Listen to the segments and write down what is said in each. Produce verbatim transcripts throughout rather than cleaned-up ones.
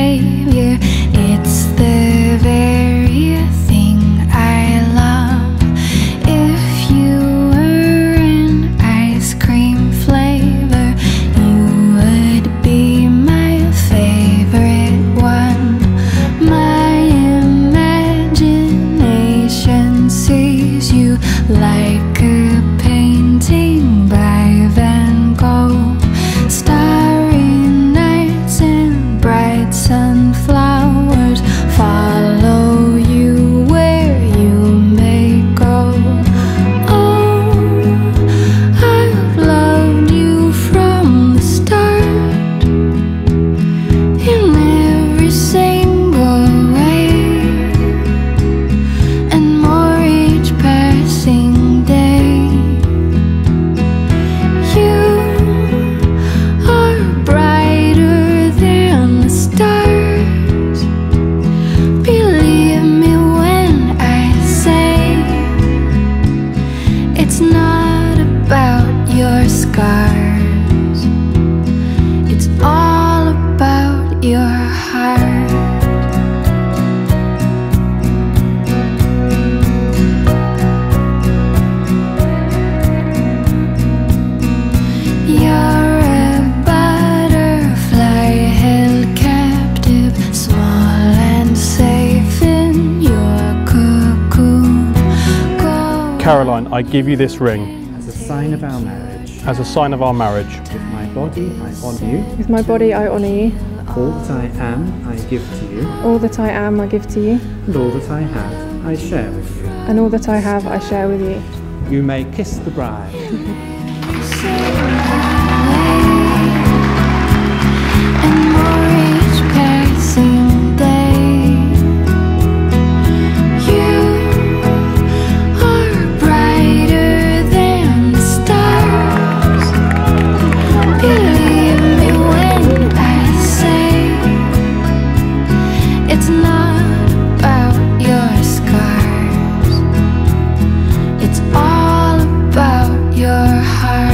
savior. It's the very thing I love. If you were an ice cream flavor, you would be my favorite one. My imagination sees you like a painting by Van Gogh. Starry nights and bright sunflowers follow you where you may go. Oh, I've loved you from the start, in every single way, and more each passing day. You are brighter than the stars. Believe me when I say it's not about your scars, it's all about your heart. You're a butterfly held captive, small and safe in your cocoon. Go Caroline, I give you this ring As a sign of our marriage, as a sign of our marriage. with my body I honour you, With my body I honour you, all that I am I give to you, all that I am I give to you, and all that I have I share with you. and all that I have I share with you. You may kiss the bride. and more each passing day. You are brighter than the stars. Believe me when I say it's not about your scars, it's all about your heart.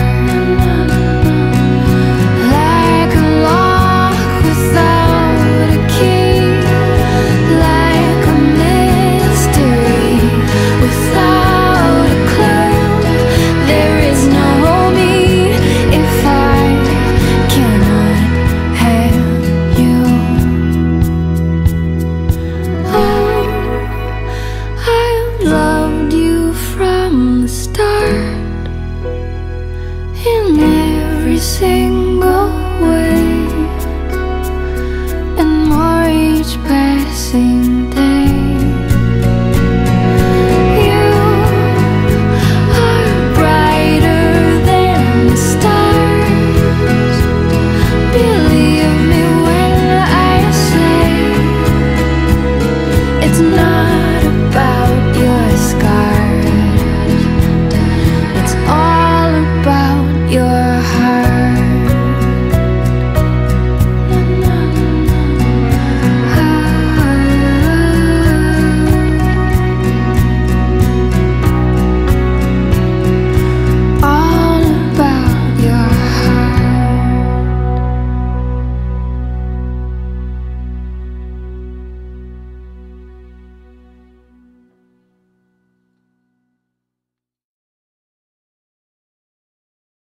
Like a lock without a key, like a mystery without a clue. There is no me if I cannot have you. Oh, I've loved you from the start, in every single way, and more each passing